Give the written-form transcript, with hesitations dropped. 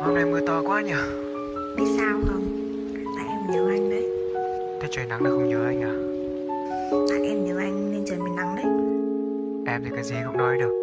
Hôm nay mưa to quá nhỉ. Biết sao không? Tại em nhớ anh đấy. Thế trời nắng là không nhớ anh à? Tại em nhớ anh nên trời mới nắng đấy. Em thì cái gì cũng nói được.